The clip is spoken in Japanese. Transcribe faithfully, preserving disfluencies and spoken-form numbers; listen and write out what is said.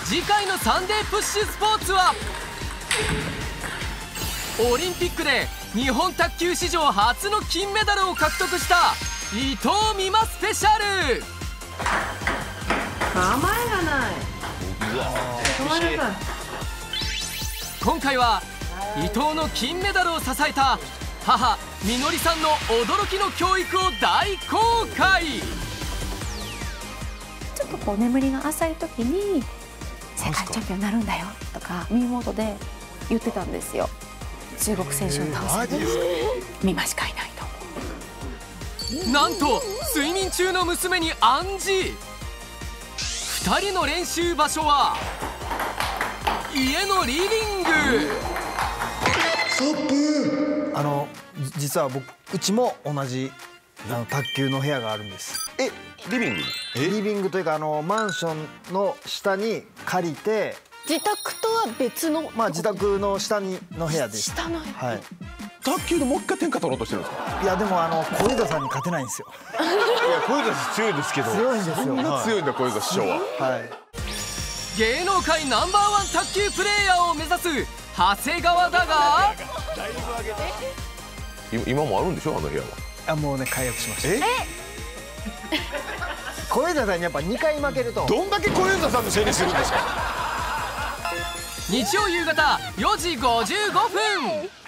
次回のサンデープッシュスポーツはオリンピックで日本卓球史上初の金メダルを獲得した伊藤美誠スペシャル。 構えがない。止まれば。 今回は伊藤の金メダルを支えた母みのりさんの驚きの教育を大公開。 ちょっとこう眠りが浅い時に世界チャンピオンになるんだよとか耳元で言ってたんですよ。中国選手を倒せる美誠しかいないと。 なんと睡眠中の娘に暗示。ふたりの練習場所は家のリビング。 ストップ。あの実は僕うちも同じあの卓球の部屋があるんです。 え、リビング？ リビングというかあのマンションの下に借りて、 自宅とは別の、 まあ自宅の下にの部屋です。 下の部屋。 はい。 卓球でもう一回天下取ろうとしてるんですか？ いやでもあの小枝さんに勝てないんですよ。 いや小枝さん強いですけど。 強いんですよ。 そんな強いんだ小枝師匠は。 はい。 芸能界ナンバーワン卓球プレーヤーを目指す長谷川だが、 今もあるんでしょあの部屋は。 あ、もうね解約しました。え？小枝さんにやっぱにかい負けると。 どんだけ小枝さんのせいにするんですか？ 日曜夕方よじごじゅうごふん。